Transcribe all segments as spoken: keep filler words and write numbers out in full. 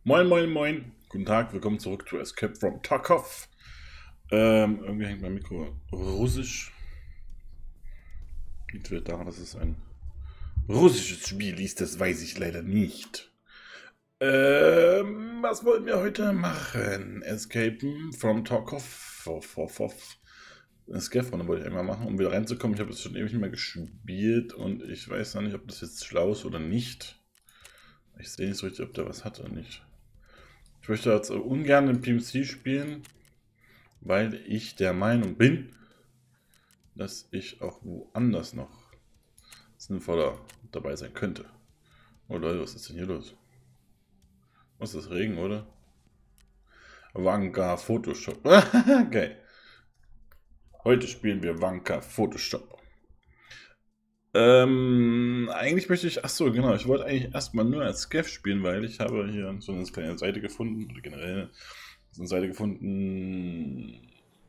Moin, moin, moin. Guten Tag, willkommen zurück zu Escape from Tarkov. Ähm, irgendwie hängt mein Mikro russisch. Liegt vielleicht daran, dass es ein russisches Spiel ist, das weiß ich leider nicht. Ähm, was wollen wir heute machen? Escape from Tarkov. Escape from wollte ich einmal machen, um wieder reinzukommen. Ich habe es schon ewig nicht mehr gespielt und ich weiß noch nicht, ob das jetzt schlau ist oder nicht. Ich sehe nicht so richtig, ob der was hat oder nicht. Ich möchte jetzt ungern im P M C spielen, weil ich der Meinung bin, dass ich auch woanders noch sinnvoller dabei sein könnte. Oh Leute, was ist denn hier los? Was ist das, Regen, oder? Wanka Photoshop. Geil. Heute spielen wir Wanka Photoshop. Ähm, eigentlich möchte ich, achso, genau, ich wollte eigentlich erstmal nur als Scav spielen, weil ich habe hier so eine kleine Seite gefunden, oder generell so eine Seite gefunden,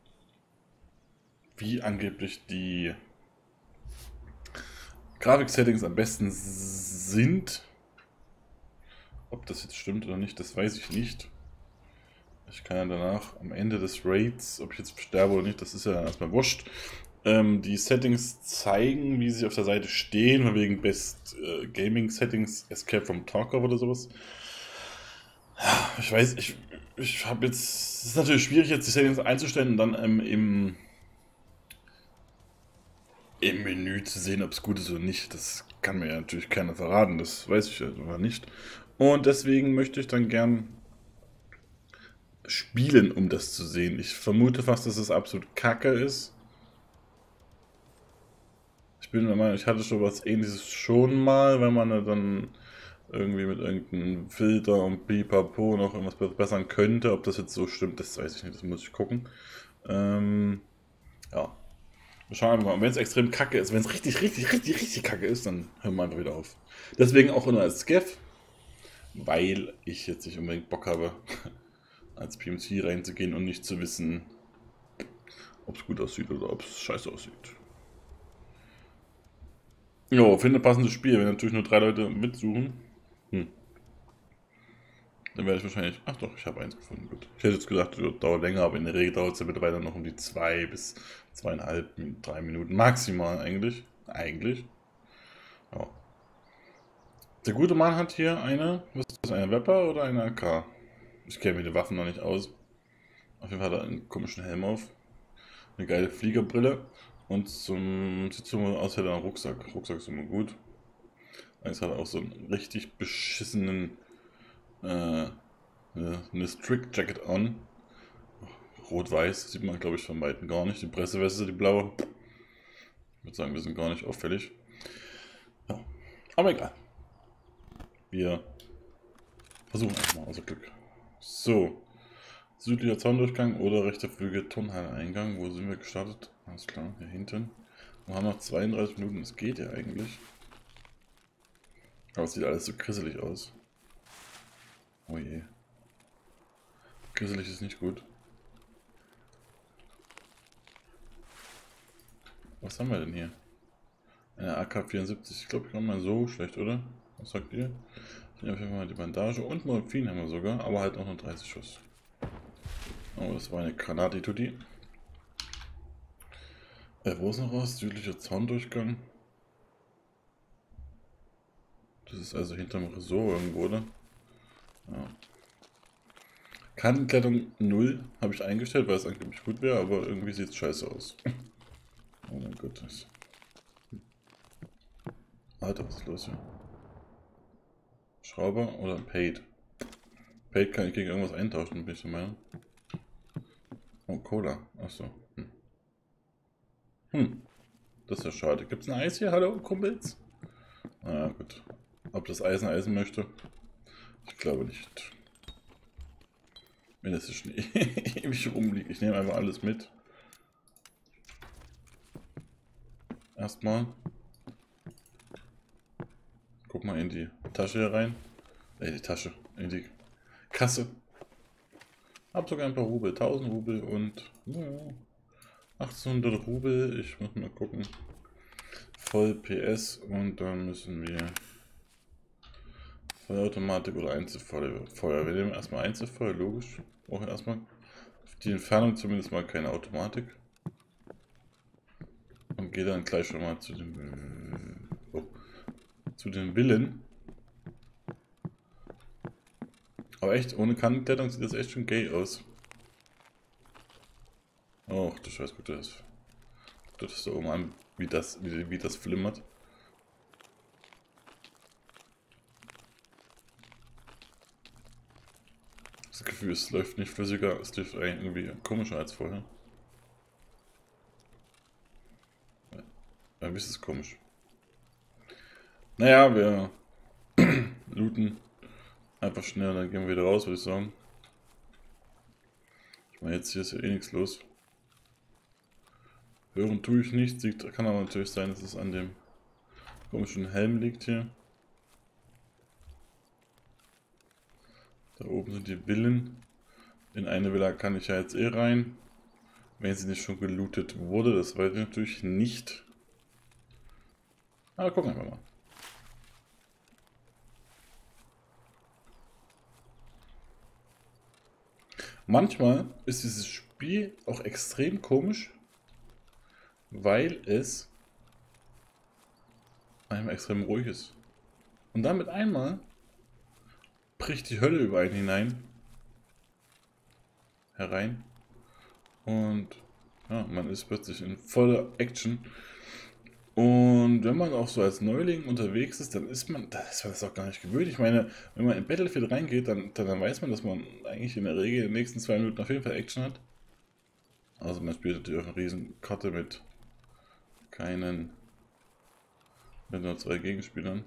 wie angeblich die Grafik-Settings am besten sind. Ob das jetzt stimmt oder nicht, das weiß ich nicht. Ich kann ja danach am Ende des Raids, ob ich jetzt sterbe oder nicht, das ist ja erstmal wurscht, ähm, die Settings zeigen, wie sie auf der Seite stehen, von wegen Best äh, Gaming Settings, Escape from Tarkov oder sowas. Ich weiß, ich, ich habe jetzt, es ist natürlich schwierig jetzt die Settings einzustellen und dann ähm, im, im Menü zu sehen, ob es gut ist oder nicht. Das kann mir ja natürlich keiner verraten, das weiß ich ja aber nicht. Und deswegen möchte ich dann gern spielen, um das zu sehen. Ich vermute fast, dass es absolut kacke ist. Ich bin der Meinung, ich hatte schon was Ähnliches schon mal, wenn man dann irgendwie mit irgendeinem Filter und Pipapo noch irgendwas verbessern könnte. Ob das jetzt so stimmt, das weiß ich nicht, das muss ich gucken. Ähm, ja. Wir schauen mal. Wenn es extrem kacke ist, wenn es richtig, richtig, richtig, richtig kacke ist, dann hören wir einfach wieder auf. Deswegen auch nur als Scav, weil ich jetzt nicht unbedingt Bock habe, als P M C reinzugehen und nicht zu wissen, ob es gut aussieht oder ob es scheiße aussieht. Jo, finde passendes Spiel. Wenn natürlich nur drei Leute mitsuchen, hm. dann werde ich wahrscheinlich. Ach doch, ich habe eins gefunden. Gut. Ich hätte jetzt gedacht, das dauert länger, aber in der Regel dauert es ja mittlerweile noch um die zwei bis zweieinhalb, drei Minuten maximal eigentlich. Eigentlich. Ja. Der gute Mann hat hier eine. Was ist das? Eine Wepper oder eine A K? Ich kenne mir die Waffen noch nicht aus. Auf jeden Fall hat er einen komischen Helm auf. Eine geile Fliegerbrille. Und zum, sieht so aus, hätte er einen Rucksack. Rucksack ist immer gut. Jetzt hat er auch so einen richtig beschissenen äh, eine Strict Jacket an. Rot-Weiß sieht man, glaube ich, von weitem gar nicht. Die Presseweste, die blaue. Ich würde sagen, wir sind gar nicht auffällig. Ja. Aber egal. Wir versuchen einfach mal unser Glück. So. Südlicher Zaundurchgang oder rechter Flügel, Turnhalle-Eingang. Wo sind wir gestartet? Alles klar, hier hinten. Wir haben noch zweiunddreißig Minuten, das geht ja eigentlich. Aber es sieht alles so grisselig aus. Oh je. Grisselig ist nicht gut. Was haben wir denn hier? Eine A K vierundsiebzig. Ich glaube, ich komme mal so schlecht, oder? Was sagt ihr? Ich nehme auf jeden Fall mal die Bandage und Morphin haben wir sogar, aber halt auch nur dreißig Schuss. Oh, das war eine Granati Tutti. Äh, wo ist noch was? Südlicher Zaundurchgang. Das ist also hinterm Resort irgendwo, oder? Ja. Kantenklettern null habe ich eingestellt, weil es angeblich gut wäre, aber irgendwie sieht es scheiße aus. Oh mein Gott. Alter, was ist los hier? Schrauber oder Paid? Paid kann ich gegen irgendwas eintauschen, bin ich der Meinung. Oh, Cola. Achso. Hm. hm. Das ist ja schade. Gibt es ein Eis hier? Hallo, Kumpels? Na ja, gut. Ob das Eisen eisen möchte? Ich glaube nicht. Wenn das schon ewig rumliegt. Ich nehme einfach alles mit. Erstmal. Guck mal in die Tasche hier rein. Äh, die Tasche. In die Kasse. Hab sogar ein paar Rubel. tausend Rubel und ja, achtzehnhundert Rubel. Ich muss mal gucken. Voll P S und dann müssen wir Feuerautomatik oder Einzelfeuer. Wir nehmen erstmal Einzelfeuer, logisch. Auch erstmal. Auf die Entfernung zumindest mal keine Automatik. Und gehe dann gleich schon mal zu den, oh, zu den Villen. Aber echt, ohne Kantenklettern sieht das echt schon gay aus. Oh, du Scheiß, guck dir das. Guck dir das da oben an, wie das, wie, wie das flimmert. Das Gefühl, es läuft nicht flüssiger, es läuft eigentlich irgendwie komischer als vorher. Ja, wie ist es komisch? Naja, wir looten einfach schnell und dann gehen wir wieder raus, würde ich sagen. Ich meine, jetzt hier ist ja eh nichts los. Hören tue ich nichts, kann aber natürlich sein, dass es an dem komischen Helm liegt hier. Da oben sind die Villen. In eine Villa kann ich ja jetzt eh rein. Wenn sie nicht schon gelootet wurde, das weiß ich natürlich nicht. Aber gucken wir mal. Manchmal ist dieses Spiel auch extrem komisch, weil es einmal extrem ruhig ist. Und dann mit einmal bricht die Hölle über einen hinein, herein. Und ja, man ist plötzlich in voller Action. Und wenn man auch so als Neuling unterwegs ist, dann ist man, da ist man das auch gar nicht gewöhnt. Ich meine, wenn man in Battlefield reingeht, dann, dann, dann weiß man, dass man eigentlich in der Regel in den nächsten zwei Minuten auf jeden Fall Action hat. Also man spielt natürlich auch eine riesen Karte mit keinen, mit nur zwei Gegenspielern.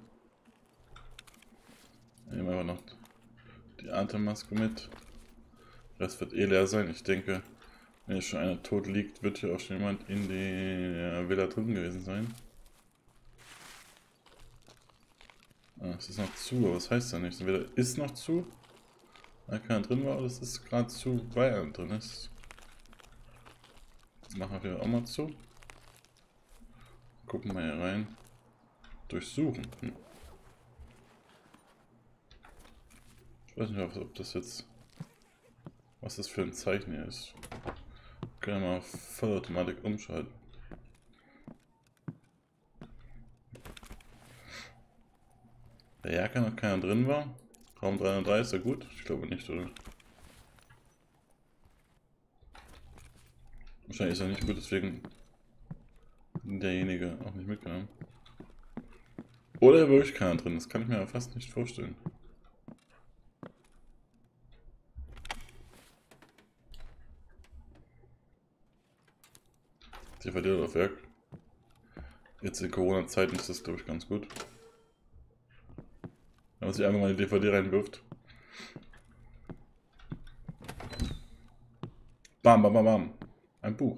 Nehmen wir einfach noch die Atemmaske mit. Der Rest wird eh leer sein. Ich denke, wenn jetzt schon einer tot liegt, wird hier auch schon jemand in der Villa drin gewesen sein. Ah, es ist noch zu, aber was heißt das nicht? Entweder ist noch zu, weil keiner drin war, oder es ist gerade zu, weil er drin ist. Jetzt machen wir auch mal zu. Gucken wir hier rein. Durchsuchen. Hm. Ich weiß nicht, ob das jetzt, was das für ein Zeichen hier ist. Können wir mal auf Vollautomatik umschalten. Der Jacke noch keiner drin war. Raum dreihundertdrei ist ja gut? Ich glaube nicht, oder? Wahrscheinlich ist er nicht gut, deswegen derjenige auch nicht mitgenommen. Oder wirklich keiner drin, das kann ich mir ja fast nicht vorstellen. D V D auf Werk. Jetzt in Corona-Zeiten ist das, glaube ich, ganz gut. Wenn man sich einfach mal eine D V D reinwirft. Bam, bam, bam, bam. Ein Buch.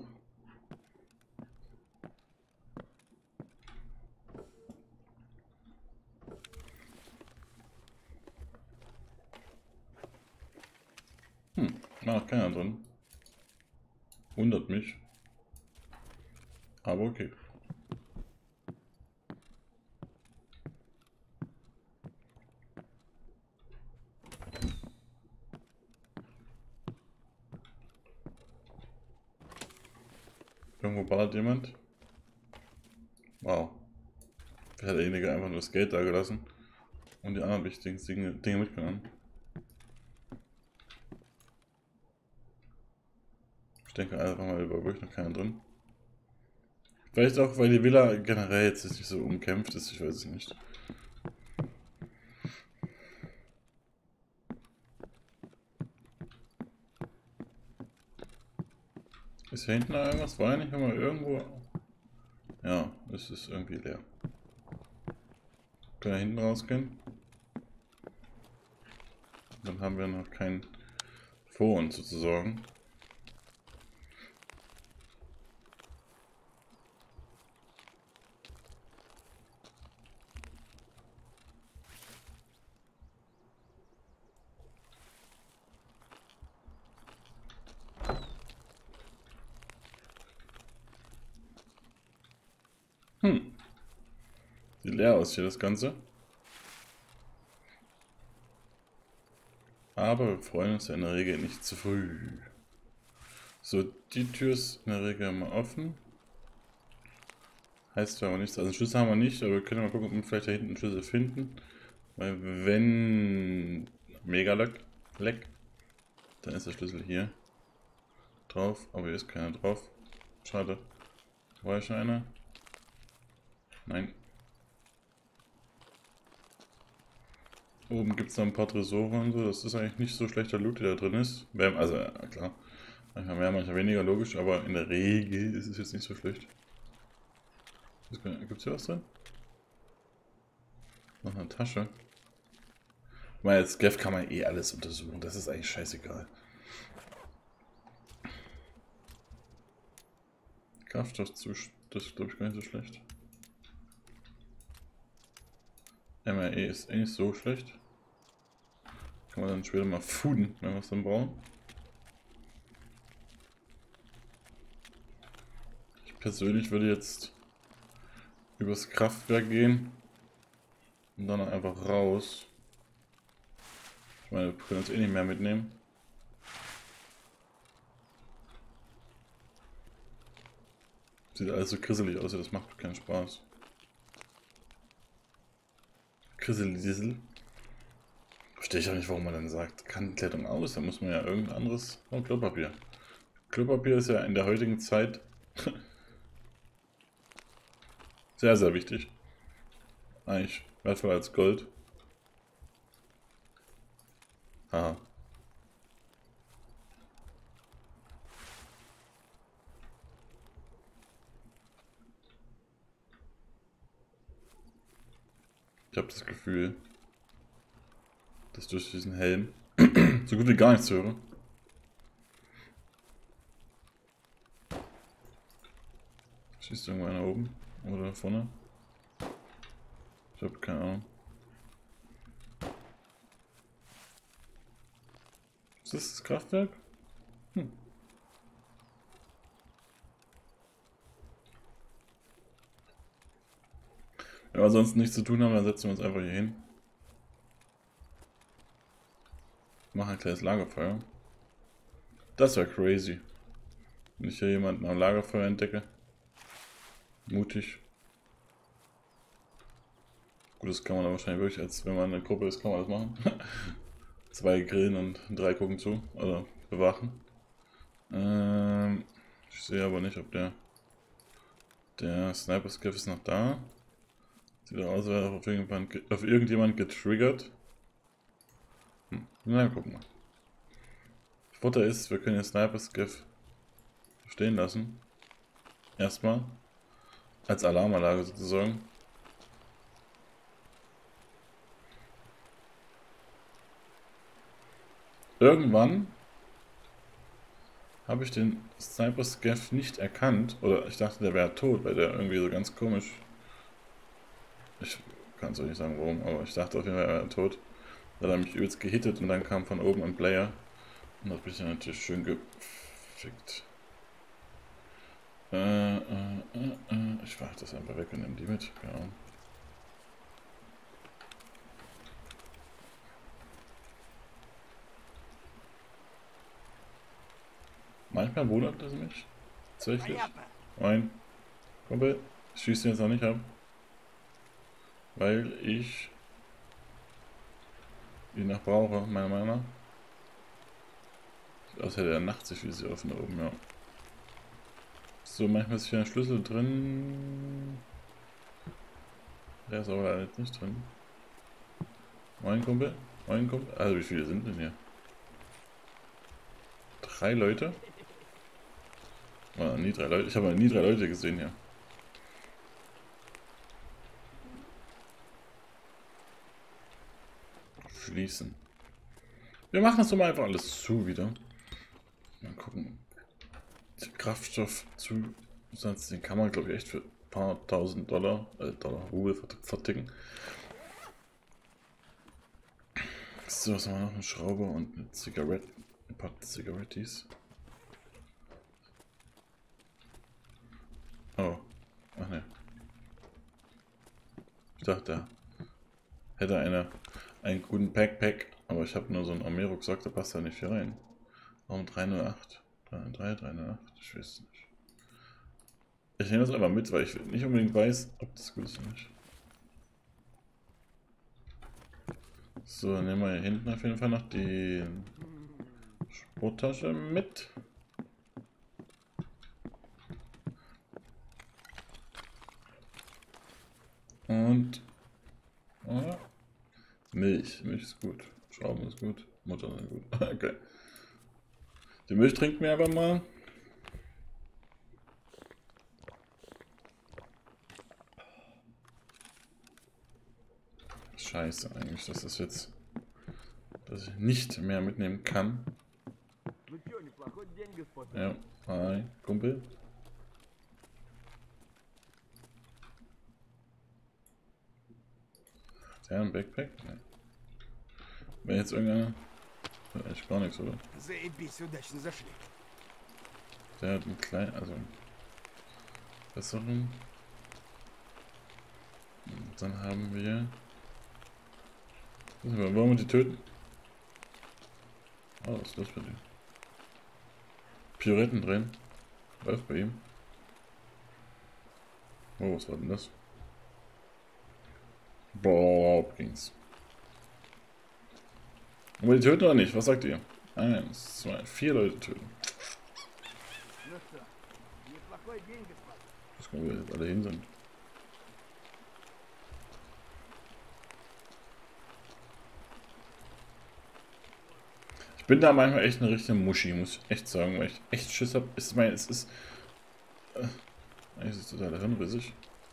Hm, war noch keiner drin. Wundert mich. Aber okay. Irgendwo ballert jemand. Wow. Vielleicht hat derjenige einfach nur das Geld da gelassen und die anderen wichtigen Dinge, Dinge mitgenommen. Ich denke einfach mal, über wirklich noch keiner drin. Vielleicht auch, weil die Villa generell jetzt nicht so umkämpft ist, ich weiß es nicht. Ist hier hinten noch irgendwas? War ja nicht immer irgendwo. Ja, es ist irgendwie leer. Können wir hinten rausgehen? Dann haben wir noch keinen vor uns sozusagen. Hm. Sieht leer aus hier das Ganze. Aber wir freuen uns ja in der Regel nicht zu früh. So, die Tür ist in der Regel immer offen. Heißt zwar aber nichts, also einen Schlüssel haben wir nicht, aber wir können mal gucken, ob wir vielleicht da hinten einen Schlüssel finden. Weil wenn mega leck, leck, dann ist der Schlüssel hier drauf, aber hier ist keiner drauf. Schade. War schon einer? Nein. Oben gibt es noch ein paar Tresore und so, das ist eigentlich nicht so schlechter Loot, der da drin ist. Also, ja, klar. Manchmal mehr, manchmal weniger, logisch, aber in der Regel ist es jetzt nicht so schlecht. Gibt es hier was drin? Noch eine Tasche. Ich meine, als Scav kann man eh alles untersuchen, das ist eigentlich scheißegal. Kraftstoff, das ist glaube ich gar nicht so schlecht. M R E ist eh nicht so schlecht. Kann man dann später mal fooden, wenn wir es dann brauchen. Ich persönlich würde jetzt übers Kraftwerk gehen und dann einfach raus. Ich meine, wir können uns eh nicht mehr mitnehmen. Sieht alles so grisselig aus, das macht keinen Spaß. Grissel-Diesel. Verstehe ich auch nicht, warum man dann sagt, Kantenkleidung aus, dann muss man ja irgendein anderes. Oh, Klopapier. Klopapier ist ja in der heutigen Zeit sehr, sehr wichtig. Eigentlich wertvoller als Gold. Haha. Ich habe das Gefühl, dass durch diesen Helm so gut wie gar nichts höre. Schießt irgendwo einer oben oder vorne? Ich habe keine Ahnung. Ist das das Kraftwerk? Hm. Wenn wir sonst nichts zu tun haben, dann setzen wir uns einfach hier hin. Machen ein kleines Lagerfeuer. Das wäre crazy. Wenn ich hier jemanden am Lagerfeuer entdecke. Mutig. Gut, das kann man aber wahrscheinlich wirklich, als wenn man eine Gruppe ist, kann man das machen. Zwei grillen und drei gucken zu. Oder bewachen. Ähm, ich sehe aber nicht, ob der... Der Sniper-Scav ist noch da. Sieht aus, als wäre auf irgendjemand, auf irgendjemand getriggert. Hm. Na, gucken wir. Futter ist, wir können den Sniper-Scav stehen lassen. Erstmal. Als Alarmanlage sozusagen. Irgendwann habe ich den Sniper-Scav nicht erkannt. Oder ich dachte, der wäre tot, weil der irgendwie so ganz komisch... Ich kann es euch nicht sagen, warum, aber ich dachte auf jeden Fall, er wäre tot. Da hat er mich übelst gehittet und dann kam von oben ein Player. Und das bin ich dann natürlich schön gefickt. Äh, äh, äh, äh. Ich fahr das einfach weg und nehme die mit. Genau. Manchmal wundert es mich. Tatsächlich. Moin. Kumpel, ich schieße jetzt noch nicht ab. Weil ich ihn noch brauche, meiner Meinung nach. Sieht aus, als hätte er nachts sich wie sie offen da oben, ja. So, manchmal ist hier ein Schlüssel drin. Der ist aber jetzt nicht drin. Moin Kumpel. Moin Kumpel. Also wie viele sind denn hier? Drei Leute? Oh, nie drei Leute. Ich habe nie drei Leute gesehen hier. Schließen. Wir machen das doch mal einfach alles zu wieder. Mal gucken. Kraftstoff zu. Sonst den kann man glaube ich echt für ein paar tausend Dollar, äh, Dollar Rubel verticken. So, was haben wir noch? Eine Schraube und eine Zigarette. Ein paar Zigarettis. Oh. Ach ne. Ich dachte, da hätte einer einen guten Backpack Aber ich habe nur so einen Armee-Rucksack, da passt ja nicht viel rein. Warum drei null acht? drei null drei, drei null acht? Ich weiß es nicht. Ich nehme das einfach mit, weil ich nicht unbedingt weiß, ob das gut ist oder nicht. So, dann nehmen wir hier hinten auf jeden Fall noch die Sporttasche mit. Und oh, Milch. Milch ist gut. Schrauben ist gut. Mutter ist gut. Okay. Die Milch trinken wir einfach mal. Scheiße eigentlich, dass das jetzt, dass ich nicht mehr mitnehmen kann. Ja, hi, Kumpel. Der ein Backpack? Nee. Wäre jetzt irgendeiner? Echt gar nichts, oder? Der hat einen kleinen, also einen besseren. Und dann haben wir. Wollen wir die töten? Oh, was ist das bei dir? Pirouetten drehen. Läuft bei ihm. Oh, was war denn das? Boah, ging's. Wollen wir die töten oder nicht? Was sagt ihr? Eins, zwei, vier Leute töten. Ich weiß gar nicht, wo jetzt alle hin sind. Ich bin da manchmal echt eine richtige Muschi, muss ich echt sagen, weil ich echt Schiss habe. Ich meine, es ist. Äh, es ist total hirnrissig.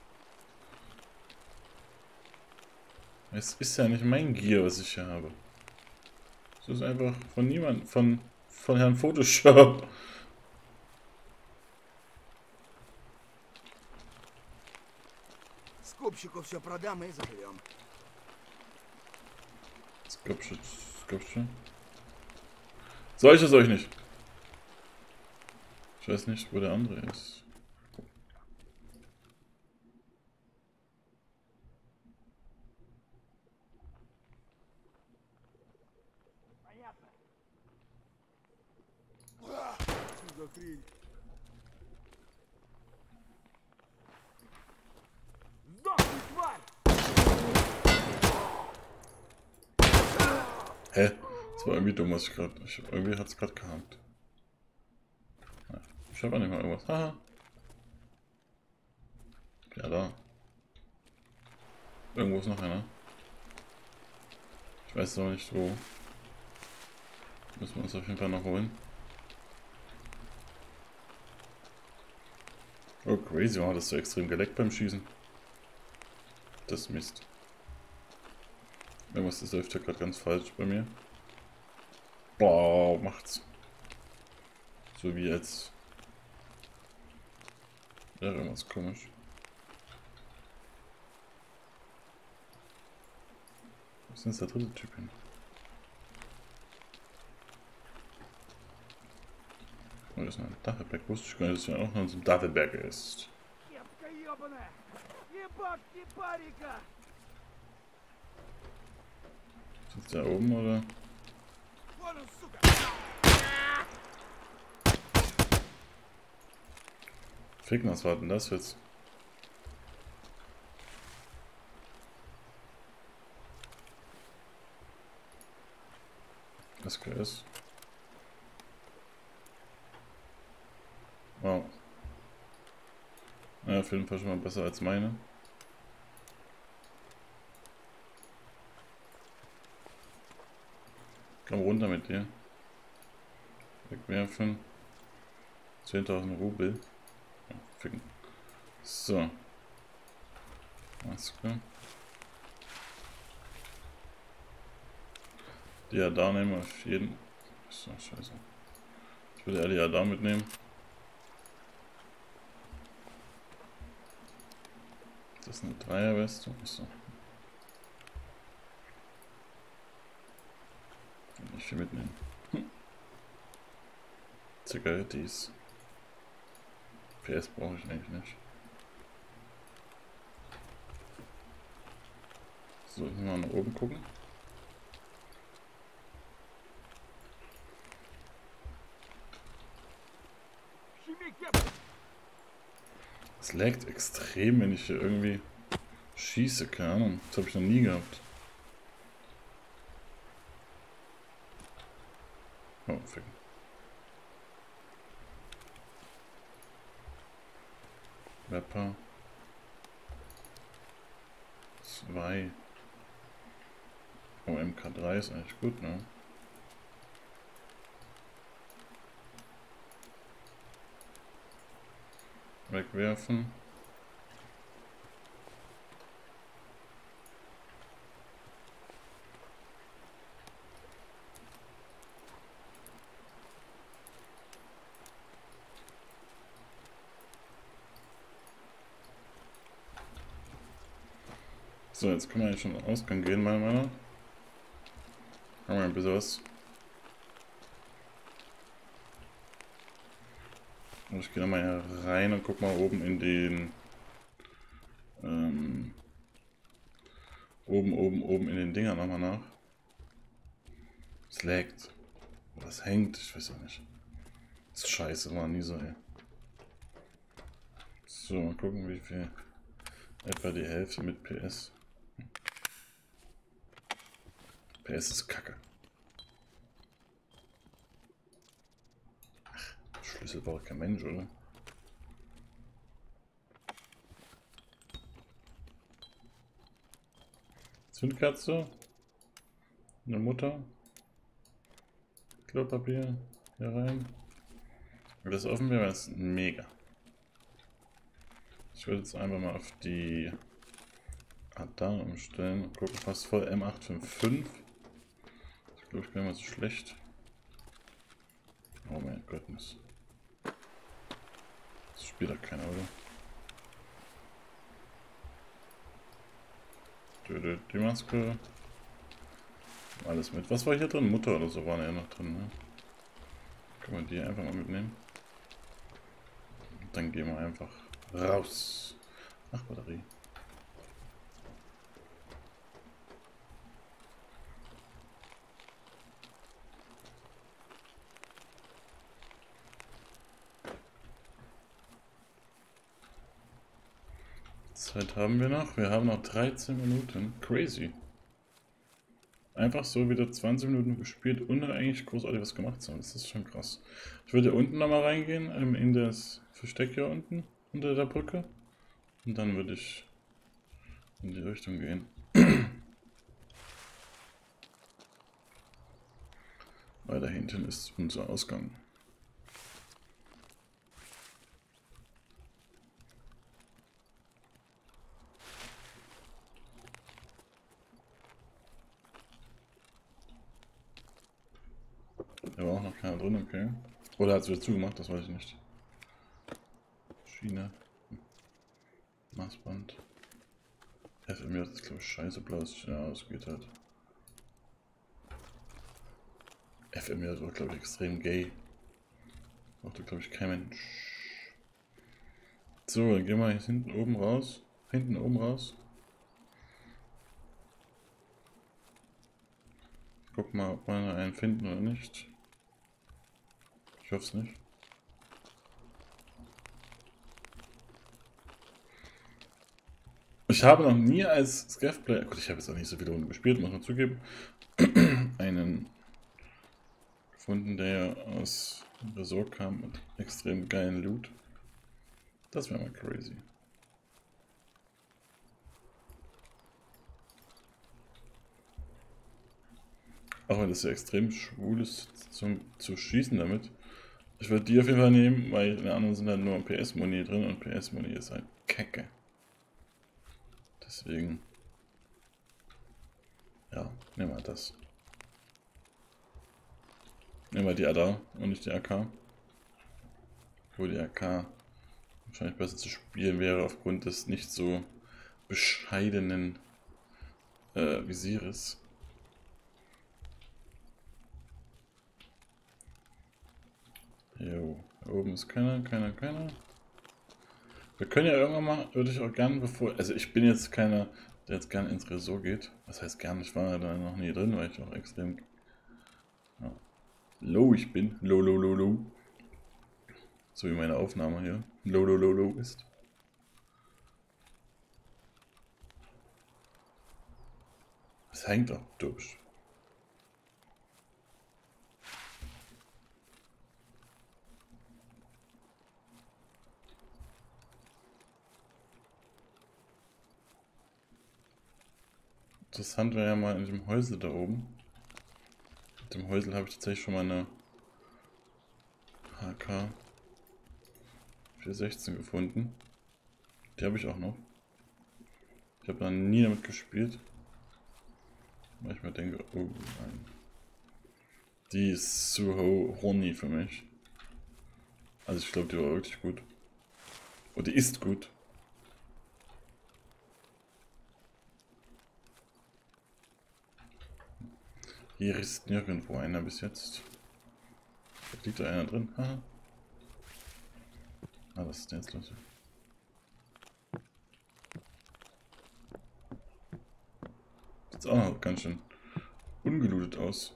Es ist ja nicht mein Gear, was ich hier habe. Es ist einfach von niemand, von, von Herrn Photoshop. Скупщику все продам и заживем. Skopsche, Skopsche. Solche soll ich nicht. Ich weiß nicht, wo der andere ist. Hä? Das war irgendwie dumm, was ich gerade. Irgendwie hat es gerade gehakt. Ich habe auch nicht mal irgendwas. Haha. Ja, da. Irgendwo ist noch einer. Ich weiß aber nicht wo. Müssen wir uns auf jeden Fall noch holen. Oh, crazy, warum hat das so extrem geleckt beim Schießen? Das ist Mist. Irgendwas ist läuft ja gerade ganz falsch bei mir. Boah, macht's. So wie jetzt. Ja, irgendwas komisch. Wo ist denn jetzt der dritte Typ hin? Oh, das ist ein Dachelberg. Wusste ich gar nicht, dass er auch noch so ein Dachelberg ist. Sitzt der oben oder? Ficken, was war denn das jetzt? S K S. Wow. Ja, auf jeden Fall schon mal besser als meine. Komm runter mit dir. Wegwerfen. zehntausend Rubel. Ja, ficken. So. Maske. Die ja da nehmen wir auf jeden. So, scheiße. Ich würde eher die ja da mitnehmen. Das ist eine Dreierweste. Achso. Nicht viel mitnehmen. Hm. Zigarettis. P S brauche ich eigentlich nicht. So, mal nach oben gucken. Es laggt extrem, wenn ich hier irgendwie schieße, keine Ahnung. Das habe ich noch nie gehabt. Oh, fick. Rapper. zwei. Oh, M K drei ist eigentlich gut, ne? Wegwerfen. So, jetzt können wir eigentlich schon in den Ausgang gehen, meiner Meinung nach. Haben wir ein bisschen was. Und ich gehe nochmal hier rein und guck mal oben in den... Ähm, oben, oben, oben in den Dinger nochmal nach. Es laggt. Was hängt? Ich weiß auch nicht. Das ist scheiße, war nie so, ey. So, mal gucken, wie viel. Etwa die Hälfte mit P S. P S ist kacke. Ach, Schlüssel braucht kein Mensch, oder? Zündkerze. Eine Mutter. Klopapier. Hier rein. Wenn das offen wäre, wäre es mega. Ich würde jetzt einfach mal auf die A D A umstellen und gucken, fast voll M acht fünf fünf. Das glaube ich gar nicht mal so schlecht. Oh mein Gott. Das spielt doch keiner, oder? Die Maske. Alles mit. Was war hier drin? Mutter oder so waren ja noch drin, ne? Können wir die einfach mal mitnehmen. Und dann gehen wir einfach raus. Ach, Batterie. Zeit haben wir noch. Wir haben noch dreizehn Minuten. Crazy. Einfach so wieder zwanzig Minuten gespielt, ohne eigentlich großartig was gemacht zu haben. Das ist schon krass. Ich würde hier unten nochmal reingehen, ähm, in das Versteck hier unten, unter der Brücke. Und dann würde ich in die Richtung gehen. Weil da hinten ist unser Ausgang. Da war auch noch keiner drin, okay. Oder hat es wieder zugemacht, das weiß ich nicht. Schiene. Maßband. F M J ist, glaube ich, scheiße blau. Ja, es geht halt. F M J war, glaube ich, extrem gay. Brauchte, glaube ich, kein Mensch. So, dann gehen wir jetzt hinten oben raus. Hinten oben raus. Guck mal, ob wir einen finden oder nicht. Ich hoffe es nicht. Ich habe noch nie als Scav-Player, gut, ich habe jetzt auch nicht so viele Runden gespielt, muss man zugeben, einen gefunden, der aus Resort kam mit extrem geilen Loot. Das wäre mal crazy. Auch wenn das ja extrem schwul ist zum, zu schießen damit. Ich würde die auf jeden Fall nehmen, weil in der anderen sind halt nur P S-Moni drin und P S-Moni ist halt kacke. Deswegen. Ja, nehmen wir das. Nehmen wir die A D A und nicht die A K. Obwohl die A K wahrscheinlich besser zu spielen wäre aufgrund des nicht so bescheidenen äh, Visieres. Jo, da oben ist keiner, keiner, keiner. Wir können ja irgendwann mal, würde ich auch gern, bevor, also ich bin jetzt keiner, der jetzt gern ins Resort geht. Was heißt gern, ich war da noch nie drin, weil ich auch extrem ja, low ich bin. Low, low, low, low. So wie meine Aufnahme hier. Low, low, low, low ist. Es hängt auch durch. Interessant wäre ja mal in dem Häusel da oben. Mit dem Häusel habe ich tatsächlich schon mal eine H K vier sechzehn gefunden. Die habe ich auch noch. Ich habe da nie damit gespielt. Weil ich mir denke, oh nein. Die ist zu horny für mich. Also ich glaube, die war wirklich gut. Und die ist gut. Hier ist nirgendwo einer bis jetzt. Da liegt da einer drin. Aha. Ah, was ist denn jetzt los? Sieht auch noch ganz schön ungelootet aus.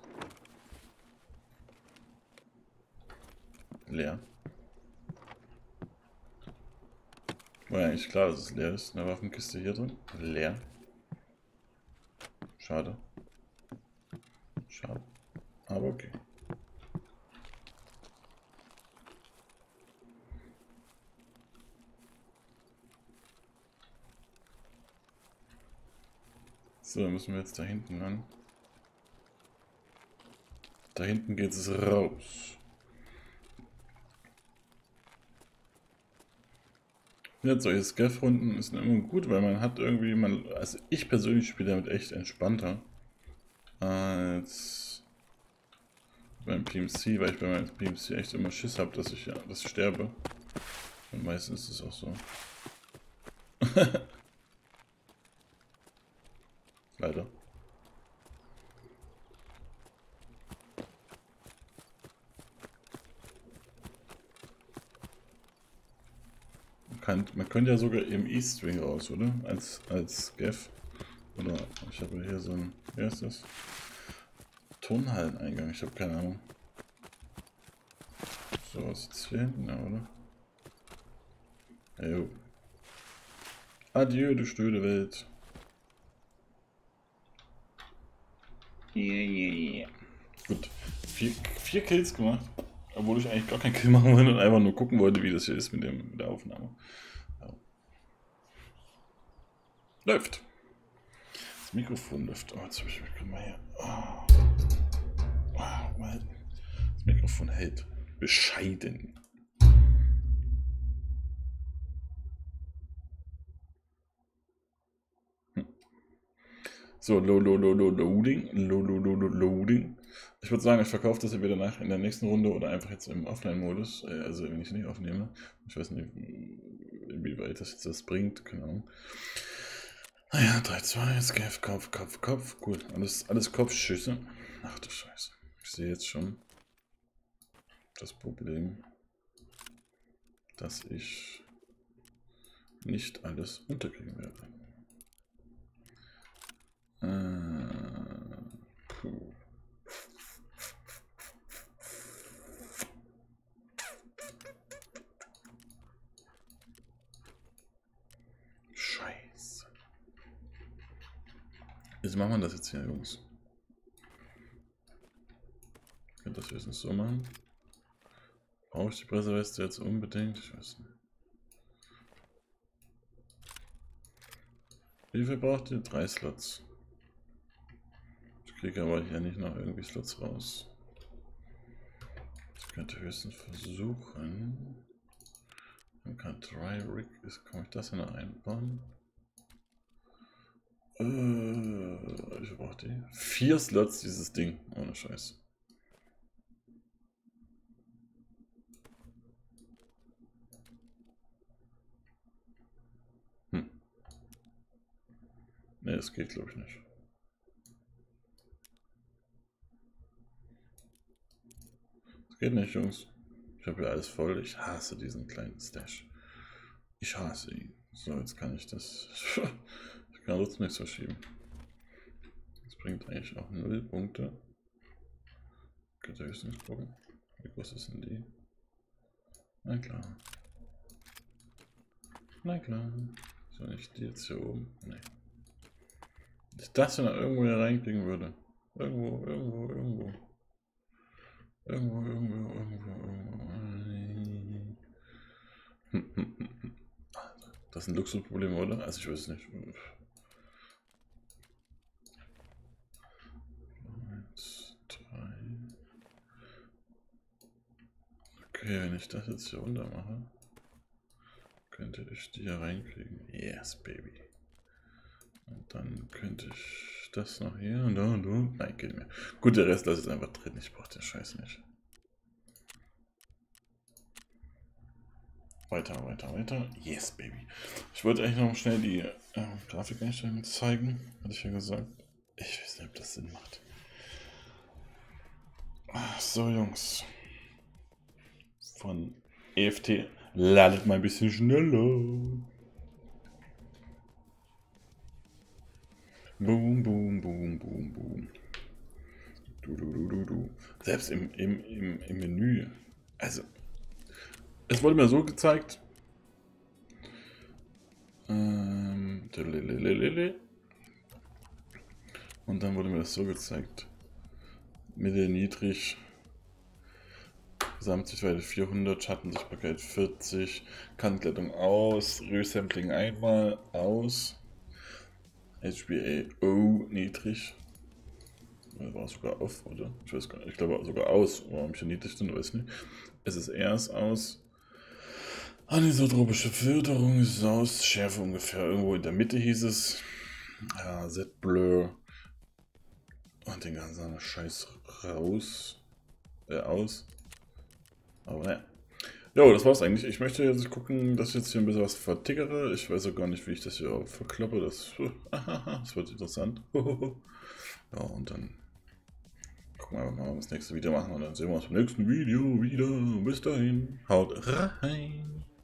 Leer. War ja eigentlich klar, dass es leer ist. Eine Waffenkiste hier drin. Leer. Schade. Schade. Aber okay. So, dann müssen wir jetzt da hinten lang. Da hinten geht es raus. Ja, solche Scaff-Runden ist immer gut, weil man hat irgendwie, man, also ich persönlich spiele damit echt entspannter als beim P M C, weil ich bei meinem P M C echt immer Schiss habe, dass ich ja, dass ich sterbe. Und meistens ist es auch so. Leider. Man, kann, man könnte ja sogar im E-String raus, oder? Als, als Scaff. Oder ich habe hier so ein, wie heißt das? Turnhalleneingang, ich habe keine Ahnung. So, was ist jetzt hier hinten, ja, oder? Jo. Adieu, du stöde Welt. Yeah, yeah, yeah. Gut, vier, vier Kills gemacht, obwohl ich eigentlich gar keinen Kill machen wollte und einfach nur gucken wollte, wie das hier ist mit, dem, mit der Aufnahme. Ja. Läuft. Das Mikrofon läuft. Oh, jetzt habe ich mich mal hier. Oh. Oh, das Mikrofon hält. Bescheiden. Hm. So, lo, lo, lo, lo, loading. Lo, lo, lo, lo, loading. Ich würde sagen, ich verkaufe das entweder nach in der nächsten Runde oder einfach jetzt im Offline-Modus. Also wenn ich nicht aufnehme. Ich weiß nicht, inwieweit das jetzt das bringt. Keine Ahnung. Naja, drei, zwei, Scaff, Kopf, Kopf, Kopf. Cool. Alles, alles Kopfschüsse. Ach du Scheiße. Ich sehe jetzt schon das Problem, dass ich nicht alles unterkriegen werde. Äh, puh. Scheiße. Wie machen wir das jetzt hier, Jungs? Ich könnte das höchstens so machen. Brauche ich die Presserweste jetzt unbedingt? Ich weiß nicht. Wie viel braucht ihr? Drei Slots. Ich kriege aber hier nicht noch irgendwie Slots raus. Ich könnte höchstens versuchen. Man kann Dry Rig. Kann ich das hier noch einbauen? Äh, ich brauche die. Vier Slots dieses Ding. Ohne Scheiß. Hm. Ne, das geht glaube ich nicht. Das geht nicht, Jungs. Ich habe hier alles voll. Ich hasse diesen kleinen Stash. Ich hasse ihn. So, jetzt kann ich das. Ich kann sonst nichts verschieben. Das bringt eigentlich auch null Punkte. Könnt ihr höchstens gucken. Wie groß ist denn die? Na klar. Na klar. So, nicht die jetzt hier oben. Nee. ich das dann irgendwo hier reinkriegen würde. Irgendwo, irgendwo, irgendwo. Irgendwo, irgendwo, irgendwo, irgendwo. Hm, hm, hm, hm. Das sind Luxusprobleme, oder? Also ich weiß es nicht. Eins, drei. Okay, wenn ich das jetzt hier runter mache, könnte ich die hier reinkriegen. Yes, baby. Und dann könnte ich das noch hier und da und da. Nein, geht nicht mehr. Gut, der Rest lasse ich einfach drin. Ich brauche den Scheiß nicht. Weiter, weiter, weiter. Yes, baby. Ich wollte eigentlich noch schnell die äh, Grafikeinstellungen zeigen. Hatte ich ja gesagt. Ich weiß nicht, ob das Sinn macht. So, Jungs. Von E F T. Ladet mal ein bisschen schneller. Boom, boom, boom, boom, boom. Du, du, du, du, du. Selbst im, im, im, im Menü. Also, es wurde mir so gezeigt. Ähm, und dann wurde mir das so gezeigt. Mittel niedrig. Gesamtsichtweite vierhundert, Schattensichtbarkeit vierzig, Kantenglättung aus, Resampling einmal aus. H B A O niedrig. War sogar auf, oder? Ich weiß gar nicht. Ich glaube sogar aus. Warum ich hier niedrig sind, weiß nicht. S S R ist aus. Anisotropische Filterung ist aus. Schärfe ungefähr irgendwo in der Mitte hieß es. Ja, Z-Blur. Und den ganzen Scheiß raus. Äh, aus. Aber naja. Jo, das war's eigentlich. Ich möchte jetzt gucken, dass ich jetzt hier ein bisschen was vertickere. Ich weiß auch gar nicht, wie ich das hier auch verkloppe. Das, das wird interessant. Ja, und dann gucken wir einfach mal, ob wir das nächste Video machen. Und dann sehen wir uns beim nächsten Video wieder. Bis dahin. Haut rein.